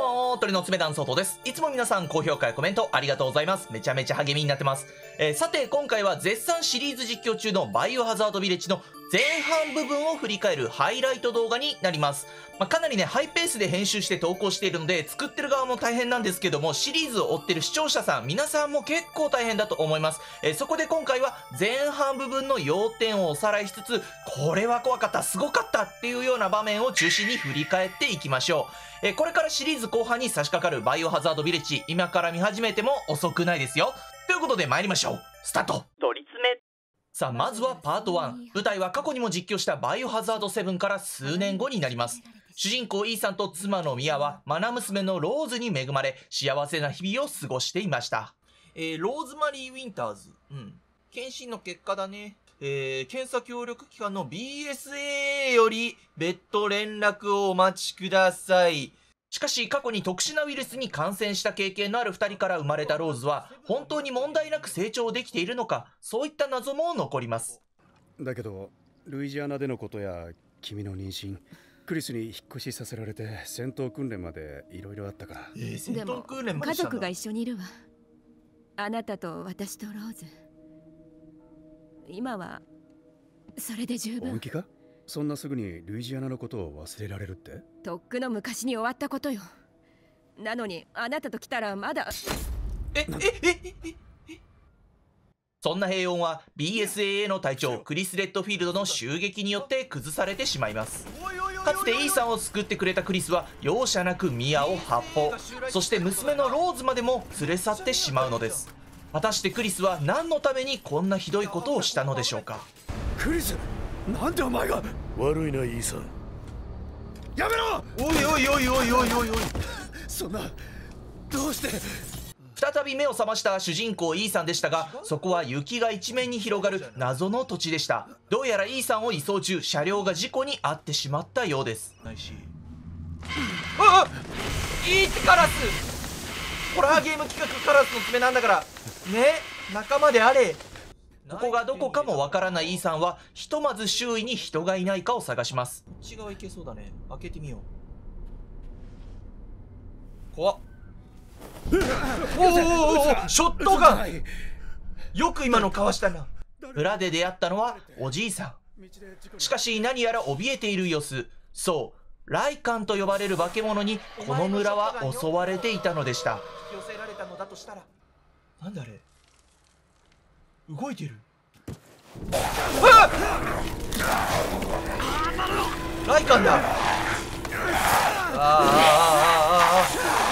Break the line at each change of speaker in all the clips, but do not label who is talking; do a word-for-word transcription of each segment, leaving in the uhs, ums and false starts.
もー、鳥の爪団相当です。いつも皆さん高評価やコメントありがとうございます。めちゃめちゃ励みになってます。えー、さて、今回は絶賛シリーズ実況中のバイオハザードビレッジの前半部分を振り返るハイライト動画になります。まあ、かなりね、ハイペースで編集して投稿しているので、作ってる側も大変なんですけども、シリーズを追ってる視聴者さん、皆さんも結構大変だと思います。えー、そこで今回は前半部分の要点をおさらいしつつ、これは怖かった、すごかったっていうような場面を中心に振り返っていきましょう。えー、これからシリーズ後半に差し掛かるバイオハザードビレッジ、今から見始めても遅くないですよ。ということで参りましょう。スタート。
取り詰め。
さあ、まずはパートワン。舞台は過去にも実況したバイオハザードセブンから数年後になります。主人公イーさんと妻のミアは、愛娘のローズに恵まれ、幸せな日々を過ごしていました。えー、ローズマリー・ウィンターズ。うん。検診の結果だね。えー、検査協力機関の ビーエスエー より別途連絡をお待ちください。しかし過去に特殊なウイルスに感染した経験のあるふたりから生まれたローズは本当に問題なく成長できているのか、そういった謎も残ります。
だけどルイジアナでのことや君の妊娠、クリスに引っ越しさせられて戦闘訓練までいろいろあったから。
えー、戦闘訓練まで
家族が一緒にいるわ。あなたと私とローズ。今はそれで十分。
本気か？そんなすぐにルイジアナのことを忘れられるって？
とっくの昔に終わったことよ。なのにあなたと来たらまだ。
ええええええそんな平穏は ビーエスエーエー の隊長クリス・レッドフィールドの襲撃によって崩されてしまいます。かつてイーさんを救ってくれたクリスは容赦なくミアを発砲、そして娘のローズまでも連れ去ってしまうのです。果たしてクリスは何のためにこんなひどいことをしたのでしょうか。
クリス、なんでお前が。
悪いなイーさん。
やめろ。
おいおいおいおいおいおいおい。
そんな、どうして。
再び目を覚ました主人公イーさんでしたが、そこは雪が一面に広がる謎の土地でした。どうやらイーさんを移送中、車両が事故に遭ってしまったようです。あっ、いいってカラス。ホラーゲーム企画カラスの爪なんだからね、仲間であれ。ここがどこかもわからないイーさんはひとまず周囲に人がいないかを探します。こっち側行けそうだね。開けてみよう。怖っ。おお、ショットガン。よく今のかわしたな。村で出会ったのはおじいさん。しかし何やら怯えている様子。そう、ライカンと呼ばれる化け物にこの村は襲われていたのでした。引き寄せられたのだとしたら、なんだあれ、動いてる。ライカンだ。あああああ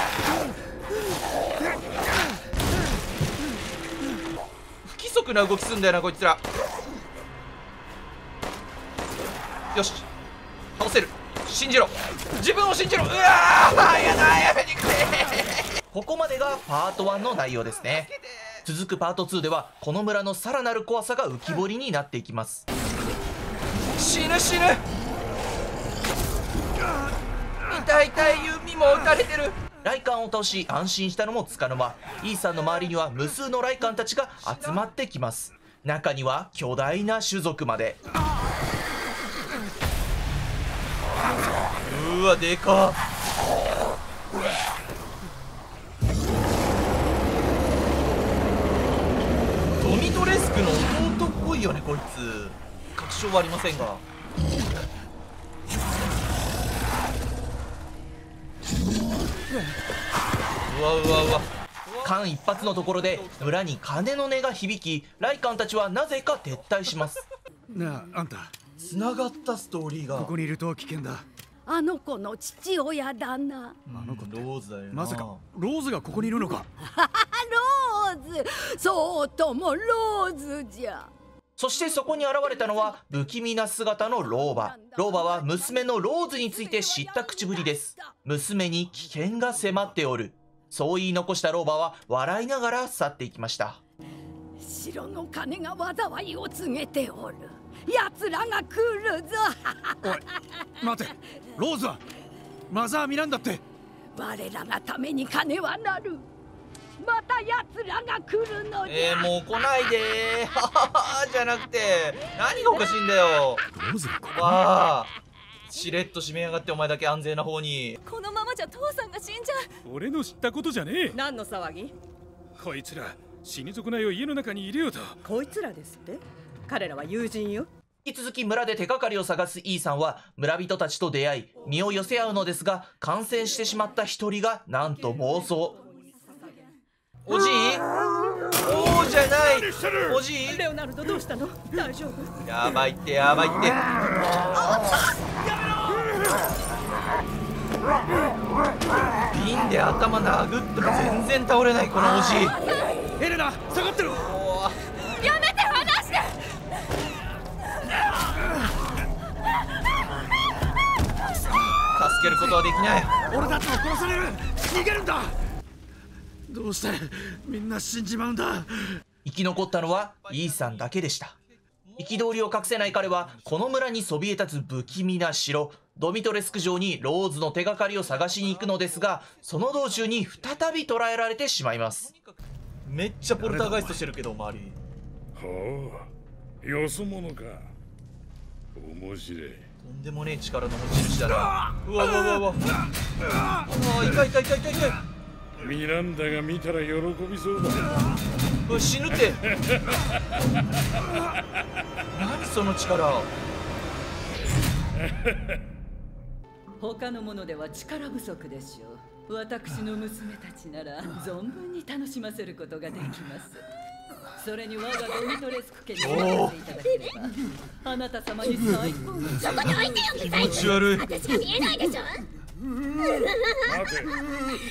不規則な動きすんだよなこいつら。よし、倒せる。信じろ、自分を信じろ。うわー、やだ、やめてくれ。ここまでがパートワンの内容ですね。続くパートツーではこの村のさらなる怖さが浮き彫りになっていきます。死ぬ死ぬ。痛い痛い、弓も撃たれてる。ライカンを倒し安心したのもつかの間、イーさんの周りには無数のライカンたちが集まってきます。中には巨大な種族まで。うわ、でかっ。ドミトレスクの弟っぽいよねこいつ。確証はありませんが。うわうわうわ。間一髪のところで村に鐘の音が響き、ライカンたちはなぜか撤退します。
なあ、あんた、
つながったストーリーが。
ここにいると危険だ。
あの子の父親だな。
あの子って
ローズだよな。
まさかローズがここにいるのか。
ローズ、そうともローズじゃ。
そしてそこに現れたのは不気味な姿の老婆。老婆は娘のローズについて知った口ぶりです。娘に危険が迫っておる、そう言い残した老婆は笑いながら去っていきました。
城の金が災いを告げておる。奴らが来るぞ。
おい、待て。ローズはマザー・ミランダって。
我らがために金はなる。また奴らが来るのじゃ。
えー、もう来ないでー。はははじゃなくて、何がおかしいんだよ。
ローズがここ。
わあ、しれっと締めやがって、お前だけ安全な方に。
このままじじゃ父さんが死んじゃう。
俺の知ったことじゃねえ。
何の騒ぎ？
こいつら死に損ないを家の中に入れようと。
こいつらですって？彼らは友人よ。
引き続き村で手がかりを探すイーさんは村人たちと出会い身を寄せ合うのですが、感染してしまった一人がなんと暴走。おじい、おーじゃない、おじい。
レオナルドどうしたの？大丈夫？
やばいってやばいって。瓶で頭殴っても全然倒れないこのおじい。
エレナ下がってろ。
やめて離して。
助けることはできない。
俺たちも殺される。逃げるんだ。どうしてみんな死んじまうんだ。
生き残ったのはイーさんだけでした。憤りを隠せない彼はこの村にそびえ立つ不気味な城ドミトレスク城にローズの手がかりを探しに行くのですが、その道中に再び捕らえられてしまいます。めっちゃポルターガイストしてるけど周り。
はあ、よそ者か。面白い。
とんでもねえ力の持ち主だな。うわうわうわうわ。ああ、痛い痛い痛い痛い痛い。
ミランダが見たら喜びそうだ。
うわ、死ぬって。何その力。
他のものでは力不足でしょう。私の娘たちなら存分に楽しませることができます。それに我がドミトレスク家にお任せいただければあなた様に最高の。
そこに置いてよ、機材。
気持ち悪い。
私が見えないでしょ。
待て。つま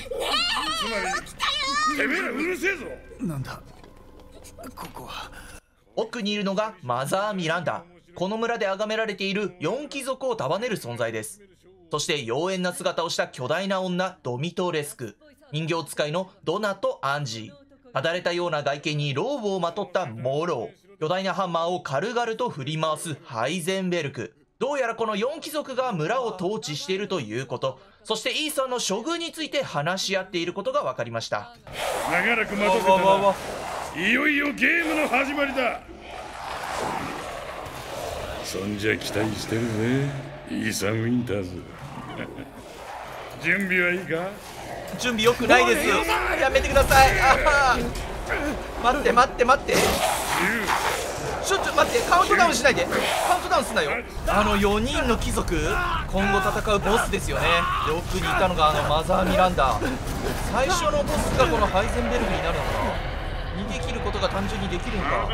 りてめえらうるせえぞ。
なんだここは。
奥にいるのがマザー・ミランダ。この村で崇められている四貴族を束ねる存在です。そして妖艶な姿をした巨大な女ドミトレスク、人形使いのドナとアンジー、ただれたような外見にローブをまとったモロー、巨大なハンマーを軽々と振り回すハイゼンベルク。どうやらこの四貴族が村を統治しているということ、そしてイーさんの処遇について話し合っていることが分かりました。
長らく待たせたな。いよいよゲームの始まりだ。そんじゃ期待してるぜ、イーサン・ウィンターズ。準備はいいか？
準備良くないです。やめてください。あ待って待って待って。ちょっと待って、カウントダウンしないで。カウントダウンすなよ。あのよにんの貴族、今後戦うボスですよね。で奥にいたのがあのマザー・ミランダ。最初のボスがこのハイゼンベルグになるのかな。逃げ切ることが単純にできるのか。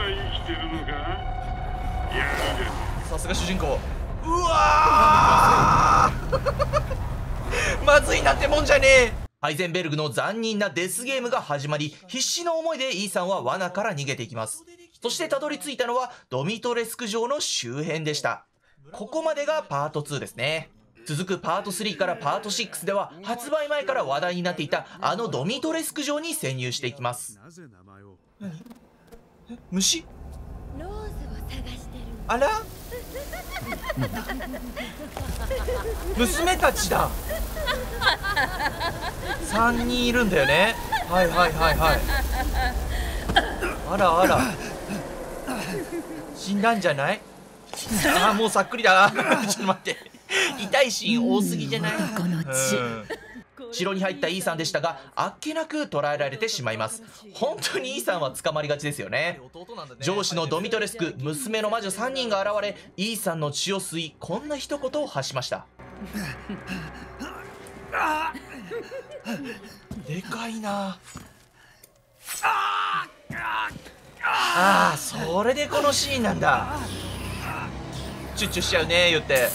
さすが主人公。うわーまずいなってもんじゃねえ。ハイゼンベルグの残忍なデスゲームが始まり、必死の思いでイーさんは罠から逃げていきます。そしてたどり着いたのはドミトレスク城の周辺でした。ここまでがパートツーですね。続くパートスリーからパートシックスでは発売前から話題になっていたあのドミトレスク城に潜入していきます。何？え？虫？
ローズを探してる。
あら？娘たちだ。さんにんいるんだよね。はいはいはいはい。あらあら、死んだんじゃない？ああもうさっくりだ。ちょっと待って、痛いシーン多すぎじゃない？
この血。
城に入ったイーさんでしたが、あっけなく捕らえられてしまいます。本当にイーさんは捕まりがちですよね。上司のドミトレスク、娘の魔女さんにんが現れ、イーさんの血を吸い、こんな一言を発しました。でかいなあ。ああ、それでこのシーンなんだ。チュッチュしちゃうね言って。うん、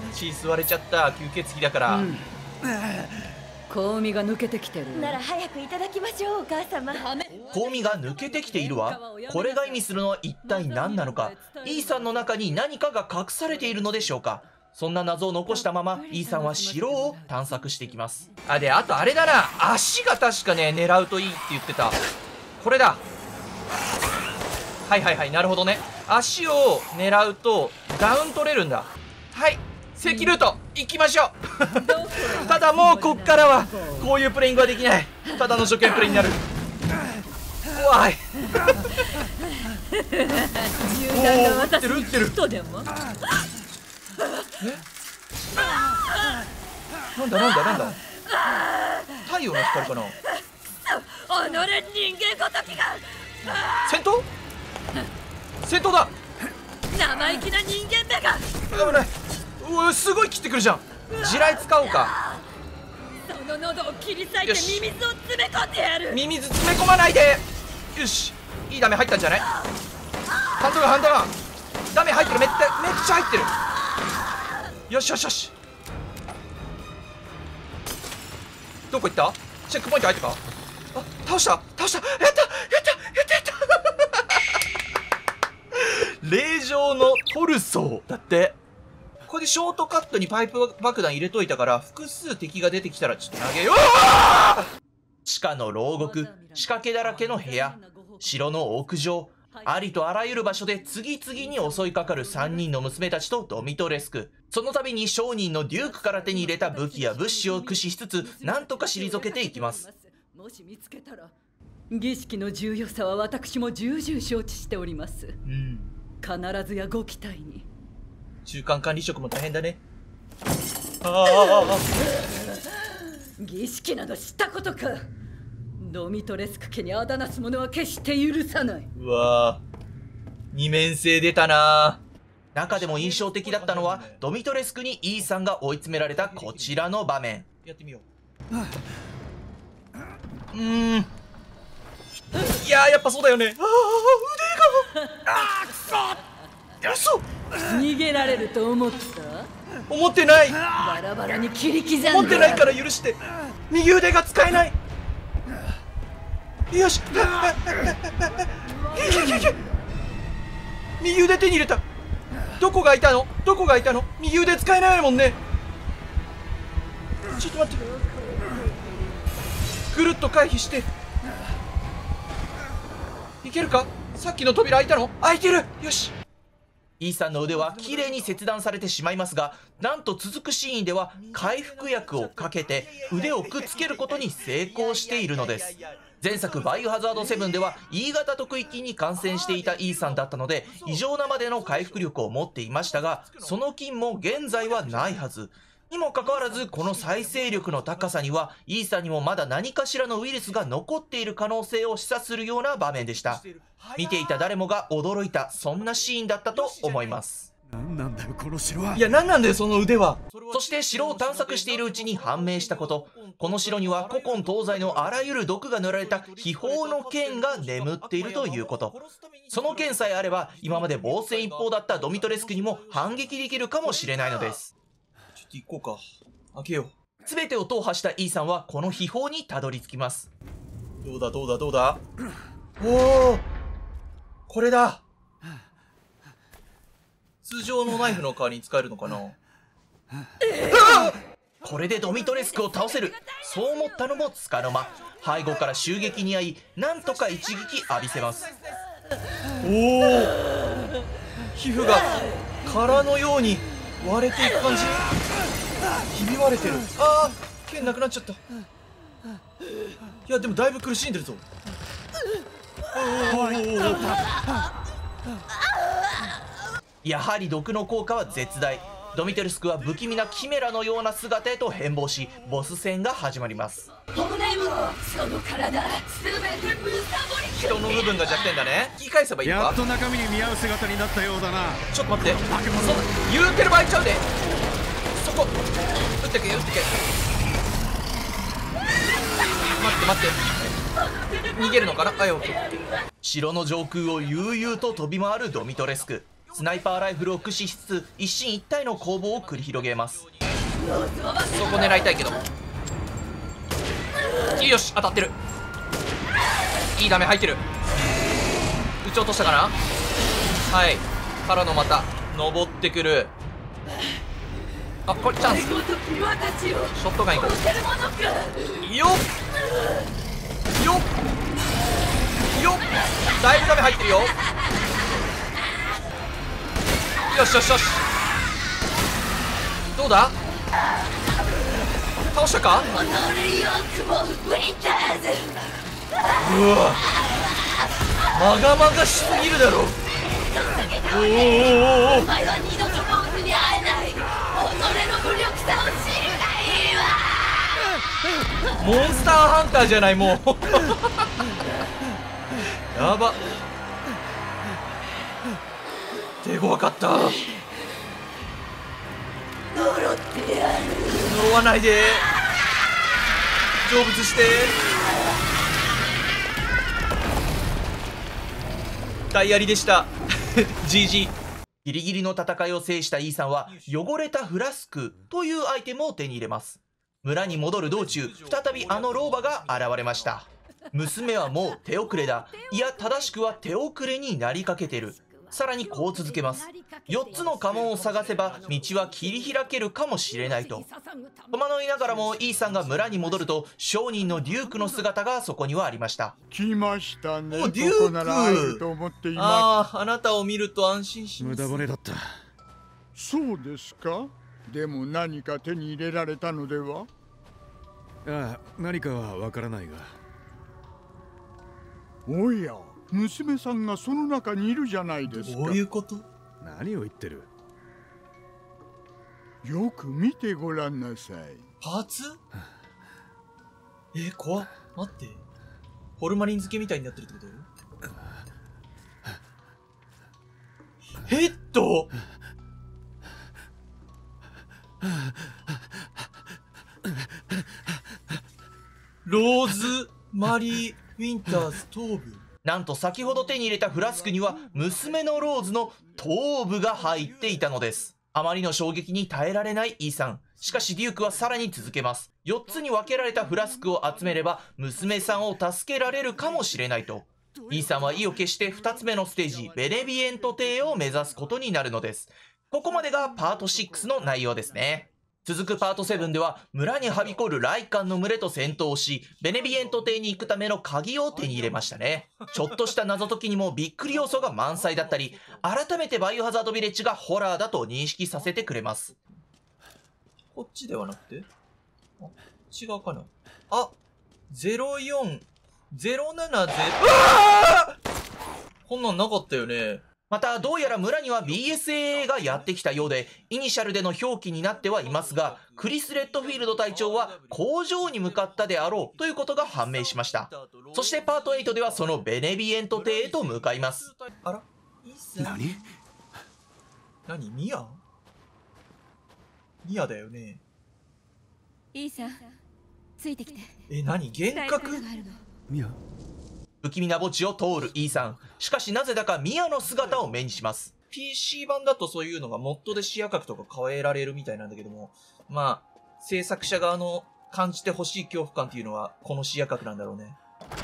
血吸われちゃった。吸血鬼だから、うん、
香味が抜けてきてる。
なら早くいただきましょう、お母様。
香味が抜けてきているわ。これが意味するのは一体何なのか。イーさんの中に何かが隠されているのでしょうか。そんな謎を残したままイーさんは城を探索していきます。あで、あとあれだな、足が確かね狙うといいって言ってた。これだ。はいはいはい、なるほどね。足を狙うとダウン取れるんだ。はい、セキルート行きましょう。ただもうこっからはこういうプレイングはできない。ただの初見プレイになる。怖い。
銃弾が私にヒットでも。
え、なんだなんだなんだ。 太陽の光かな。
己人間ごときが
戦闘戦闘だ。
生意気な人間めが
危ない。うわ、すごい切ってくるじゃん。地雷使おうか。
その喉を切り裂いて
よし
ミミズを詰め込んでやる。
ミミズ詰め込まないで。よし、いいダメ入ったんじゃない。ハンドガンハンドガンダメ入ってる。めっちゃめっちゃ入ってる。よしよしよし。どこ行った。チェックポイント入ったか。あ、倒した倒した。やったやったやったやった霊場のトルソーだって。これでショートカットにパイプ爆弾入れといたから、複数敵が出てきたらちょっと投げよう。地下の牢獄、仕掛けだらけの部屋、城の屋上、ありとあらゆる場所で次々に襲いかかるさんにんの娘たちとドミトレスク。その度に商人のデュークから手に入れた武器や物資を駆使しつつ、なんとか退けていきます。
もし見つけたら、儀式の重要さは私も重々承知しております。
うん。
必ずやご期待に。
中間管理職も大変だね。ああ。
儀式などしたことか。ドミトレスク家にあだなす者は決して許さない。
うわぁ、二面性出たな。中でも印象的だったのは、ドミトレスクにイーサンが追い詰められたこちらの場面。やってみよう。うーん。いやー、やっぱそうだよね。ああ、腕が。ああ、くそ。嘘。
逃げられると思った？
思ってない。
バラバラに切り刻んで。
思ってないから許して。右腕が使えない。よし。右腕手に入れた。どこがいたの？どこがいたの？右腕使えないもんね。ちょっと待って。ぐるっと回避して。いけるか？さっきの扉開いたの？開いてる。よし。イーサンの腕は綺麗に切断されてしまいますが、なんと続くシーンでは回復薬をかけて腕をくっつけることに成功しているのです。前作バイオハザードセブンでは E 型特異菌に感染していたイーサンだったので、異常なまでの回復力を持っていましたが、その菌も現在はないはず。にもかかわらず、この再生力の高さにはイーサンにもまだ何かしらのウイルスが残っている可能性を示唆するような場面でした。見ていた誰もが驚いた、そんなシーンだったと思います。
何なんだよこの城は。
いや、何なんだよその腕は。そして城を探索しているうちに判明したこと。この城には古今東西のあらゆる毒が塗られた秘宝の剣が眠っているということ。その剣さえあれば、今まで防戦一方だったドミトレスクにも反撃できるかもしれないのです。ちょっと行こうか。開けよう。全てを踏破したイーサンはこの秘宝にたどり着きます。どうだどうだどうだ。おお、これだ。通常のナイフの代わりに使えるのかな。これでドミトレスクを倒せる。そう思ったのもつかの間、背後から襲撃に遭い、なんとか一撃浴びせます。おお、皮膚が殻のように割れていく感じ。ひび割れてる。ああ、剣なくなっちゃった。いやでもだいぶ苦しんでるぞ。やはり毒の効果は絶大。ドミトレスクは不気味なキメラのような姿へと変貌し、ボス戦が始まります。
骨もその体すべてむさぼり。
人の部分が弱点だね。引き返せばいいのか。
やっと中身に見合う姿になったようだな。
ちょっと待って、そんな言うてる場合ちゃうで。そこ撃ってけ撃ってけ。待って待って、逃げるのかな。あ、よ、城の上空を悠々と飛び回るドミトレスク。スナイパーライフルを駆使しつつ一進一退の攻防を繰り広げます。そこ狙いたいけど。よし、当たってる。いいダメ入ってる。撃ち落としたかな。はい、からのまた登ってくる。あ、これチャンス。ショットガンいこう。よっよっよっ、だいぶダメ入ってるよ。よしよしよし、どうだ。倒したか。うわ、まがまがしすぎるだろ。おおおおおお、お前は二度とローズに会えない。己の無力さを知るがいいわ。 モンスターハンターじゃないもうやば手強かった。
呪ってやる。
呪わないで、成仏して。体やりでした。ジージー。ギリギリの戦いを制したイーサンは汚れたフラスクというアイテムを手に入れます。村に戻る道中、再びあの老婆が現れました。娘はもう手遅れだ。いや、正しくは手遅れになりかけてる。さらにこう続けます。よっつの家紋を探せば道は切り開けるかもしれないと。戸惑いながらもイーサンが村に戻ると、商人のデュークの姿がそこにはありました。
来ましたね。
おデューク、
ここなら会えると思っています。
ああ、あなたを見ると安心します。
無駄骨だった。
そうですか。でも何か手に入れられたのでは。
ああ、何かはわからないが。
おや、娘さんがその中にいるじゃないですか。
どういうこと？
何を言ってる？
よく見てごらんなさい。
パーツ？え、怖っ。待って。ホルマリン漬けみたいになってるってこと？ヘッド？ローズ・マリー・ウィンターズ頭部。なんと先ほど手に入れたフラスクには娘のローズの頭部が入っていたのです。あまりの衝撃に耐えられないイーサン。しかしデュークはさらに続けます。よっつに分けられたフラスクを集めれば娘さんを助けられるかもしれないと。イーサンは意を決してふたつめのステージ、ベネビエント邸を目指すことになるのです。ここまでがパートシックスの内容ですね。続くパートセブンでは村にはびこるライカンの群れと戦闘をし、ベネビエント邸に行くための鍵を手に入れましたね。ちょっとした謎解きにもびっくり要素が満載だったり、改めてバイオハザードビレッジがホラーだと認識させてくれます。こっちではなくて、あ、違うかな。あ、ゼロよん、ゼロななゼロ、うわー！こんなんなかったよね。また、どうやら村には ビーエスエーエー がやってきたようで、イニシャルでの表記になってはいますが、クリス・レッドフィールド隊長は工場に向かったであろうということが判明しました。そしてパートエイトではそのベネビエント邸へと向かいます。あら？
何？
何？ミア？ミアだよね。
イーサン、ついてきて。
え、何？幻覚？
ミア？
不気味な墓地を通るイーサン。しかしなぜだかミアの姿を目にします。ピーシー 版だとそういうのがモッドで視野角とか変えられるみたいなんだけども、まあ、制作者側の感じてほしい恐怖感っていうのはこの視野角なんだろうね。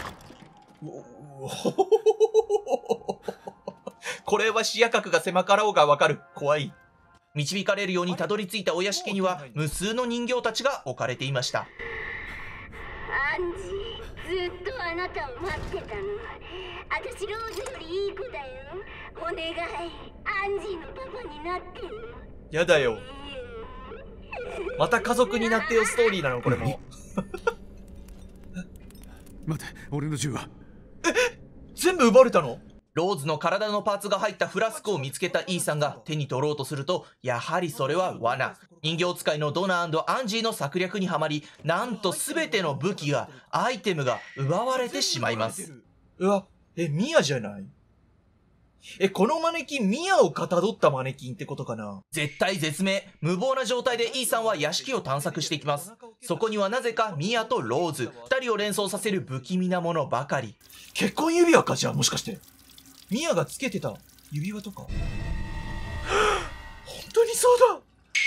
これは視野角が狭かろうがわかる。怖い。導かれるようにたどり着いたお屋敷には無数の人形たちが置かれていました。
アンジー、ずっとあなたを待ってたの。私ローズよりいい子だよ。お願い、アンジーのパパになってよ。
やだよ。また家族になってよストーリーなのこれも。
待て、俺の銃は。
え、全部奪われたの？ローズの体のパーツが入ったフラスクを見つけたイーサンが手に取ろうとすると、やはりそれは罠。人形使いのドナー&アンジーの策略にはまり、なんと全ての武器が、アイテムが奪われてしまいます。うわ、え、ミアじゃない？え、このマネキン、ミアをかたどったマネキンってことかな？絶体絶命、無謀な状態でイーサンは屋敷を探索していきます。そこにはなぜかミアとローズ、二人を連想させる不気味なものばかり。結婚指輪か、じゃあもしかして。ミアがつけてた指輪とか。本当にそうだ。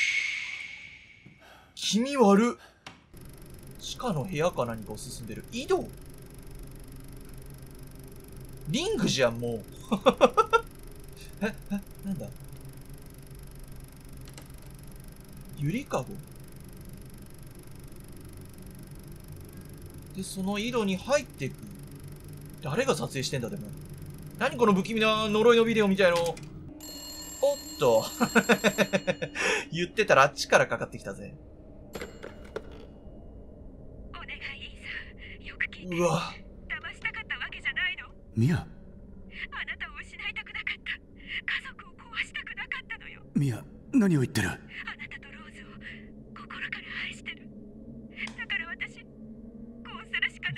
気味悪。地下の部屋か何かを進んでる。井戸？リングじゃん、もう。え、え、なんだ？ゆりかご？で、その井戸に入っていく。誰が撮影してんだ、でも。何この不気味な呪いのビデオみたいの。おっと。言ってたらあっちからかかってきたぜ。
お願い、イーサン。よく聞いて。
うわ。
騙したかったわけじゃないの。
ミア。
あなたを失いたくなかった。家族を壊したくなかったのよ。
ミア、何を言ってる？
あなたとローズを心から愛してる。だから私、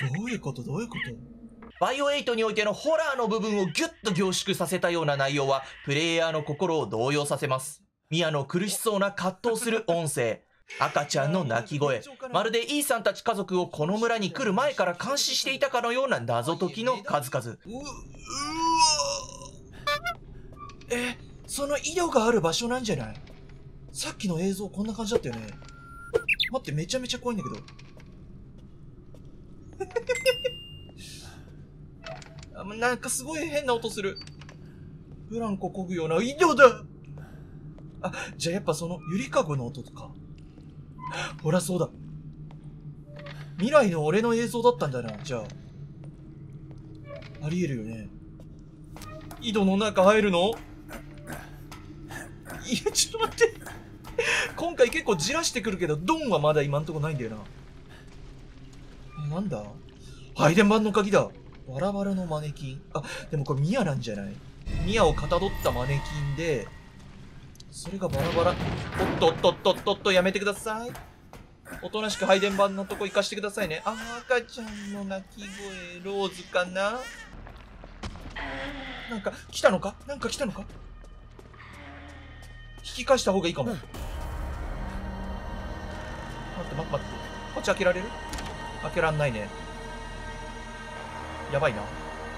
どういうことどういうこと？バイオエイトにおいてのホラーの部分をギュッと凝縮させたような内容は、プレイヤーの心を動揺させます。ミアの苦しそうな葛藤する音声、赤ちゃんの泣き声、まるでイーサンたち家族をこの村に来る前から監視していたかのような謎解きの数々。う、うわえ、その井戸がある場所なんじゃない？さっきの映像こんな感じだったよね。待って、めちゃめちゃ怖いんだけど。なんかすごい変な音する。ブランコ漕ぐような井戸だ。あ、じゃあやっぱそのゆりかごの音とか。ほらそうだ。未来の俺の映像だったんだな、じゃあ。ありえるよね。井戸の中入るの？いや、ちょっと待って。今回結構じらしてくるけど、ドンはまだ今んとこないんだよな。え、なんだ？配電盤の鍵だ。バラバラのマネキン。あ、でもこれミアなんじゃない？ミアをかたどったマネキンで、それがバラバラ。おっとっとっとっとっと、やめてください。おとなしく配電盤のとこ行かしてくださいね。あ、赤ちゃんの泣き声、ローズかな？なんか来たのか？なんか来たのか？引き返した方がいいかも。待って待って待って。こっち開けられる？開けらんないね。やばいな。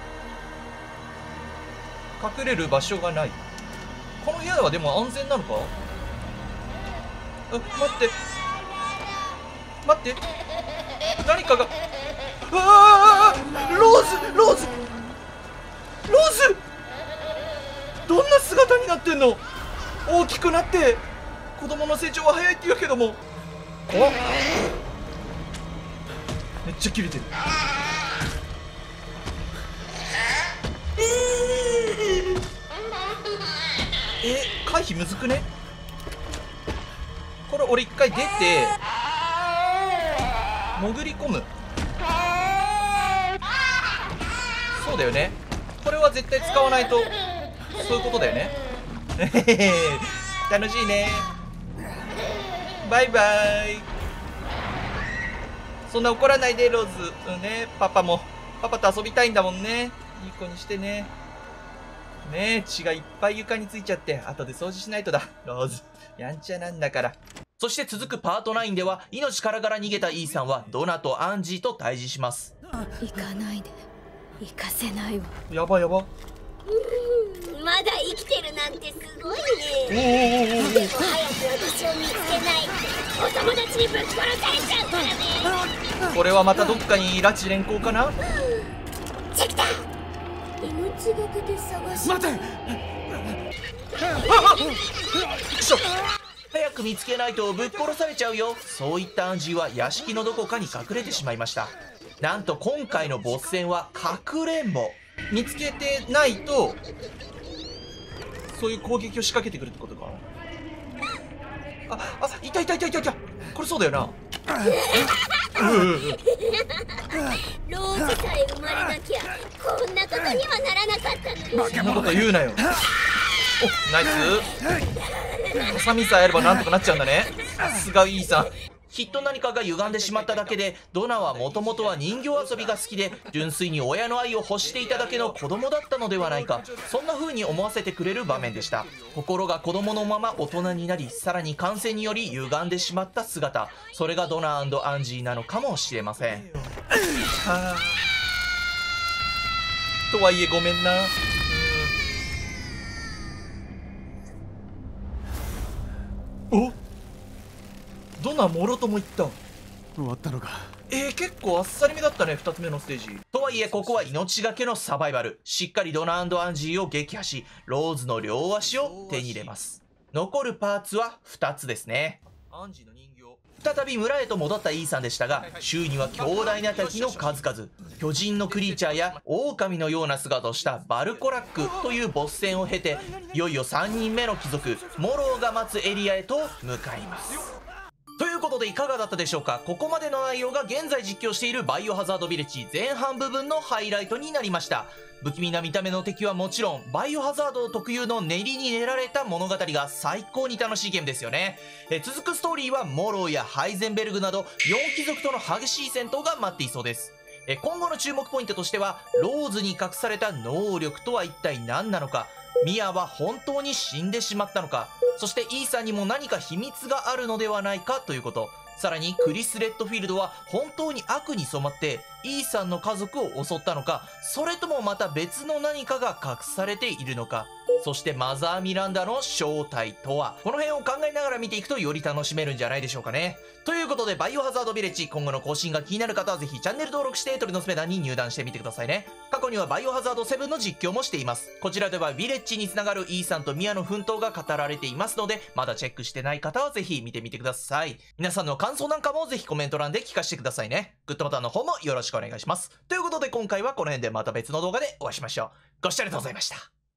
隠れる場所がない。この部屋はでも安全なのか？あ、待って。待って。何かが。うわー！ローズ！ローズ！ローズ！どんな姿になってんの？大きくなって子供の成長は早いって言うけども、怖っ。めっちゃ切れてる。え、回避むずくね？これ俺一回出て潜り込む。そうだよね。これは絶対使わないと。そういうことだよね。楽しいね。バイバイ。そんな怒らないでローズ。うんね、パパもパパと遊びたいんだもんね。いい子にしてね。ねえ、血がいっぱい床についちゃって後で掃除しないとだ。ローズやんちゃなんだから。そして続くパートナインでは、命からがら逃げたイーサンはドナとアンジーと対峙します。
行かないで、行かせないわ。
やばやば。
うん、まだ生きてるなんてすごいね。でも早く私を見つけないとお友達にぶっ殺されちゃうからね。
これはまたどっかに拉致連行かな。
チェキだ。命がけで探して。
待て。
くそ。早く見つけないとぶっ殺されちゃうよ。そういったアンジーは屋敷のどこかに隠れてしまいました。なんと今回のボス戦はかくれんぼ。見つけてないとそういう攻撃を仕掛けてくるってことか。あ、あ、いたいたいたいたいた。これそうだよな。
ローズさえ生まれなきゃこんなことにはならなかったのに。
そんなこと言うなよ。お、ナイス。ハサミさえあればなんとかなっちゃうんだね。さすがイーさん。きっと何かが歪んでしまっただけで、ドナはもともとは人形遊びが好きで純粋に親の愛を欲していただけの子供だったのではないか、そんな風に思わせてくれる場面でした。心が子供のまま大人になり、さらに感染により歪んでしまった姿、それがドナ&アンジーなのかもしれません。はあ、とはいえごめんな。お、ドナもろとも言った。
終わったのか。
えー、結構あっさりめだったね、ふたつめのステージ。とはいえここは命がけのサバイバル。しっかりドナ&アンジーを撃破し、ローズの両足を手に入れます。残るパーツはふたつですね。アンジーの人形。再び村へと戻ったイーさんでしたが、周囲には強大な敵の数々。巨人のクリーチャーや狼のような姿をしたバルコラックというボス戦を経て、いよいよさんにんめの貴族モローが待つエリアへと向かいます。ということでいかがだったでしょうか。ここまでの内容が現在実況しているバイオハザードビレッジ前半部分のハイライトになりました。不気味な見た目の敵はもちろん、バイオハザード特有の練りに練られた物語が最高に楽しいゲームですよね。え続くストーリーはモローやハイゼンベルグなどよん貴族との激しい戦闘が待っていそうです。 え今後の注目ポイントとしては、ローズに隠された能力とは一体何なのか、ミアは本当に死んでしまったのか、そしてイーサンにも何か秘密があるのではないかということ。さらにクリス・レッドフィールドは本当に悪に染まってイーサンの家族を襲ったのか、それともまた別の何かが隠されているのか、そしてマザー・ミランダの正体とは、この辺を考えながら見ていくとより楽しめるんじゃないでしょうかね。ということで、バイオハザードビレッジ、今後の更新が気になる方はぜひチャンネル登録して鳥のスペダンに入団してみてくださいね。過去にはバイオハザードセブンの実況もしています。こちらではビレッジにつながるイーサンとミアの奮闘が語られていますので、まだチェックしてない方はぜひ見てみてください。皆さんの感想なんかもぜひコメント欄で聞かせてくださいね。グッドボタンの方もよろしくお願いします。ということで今回はこの辺でまた別の動画でお会いしましょう。ご視聴ありがとうございました。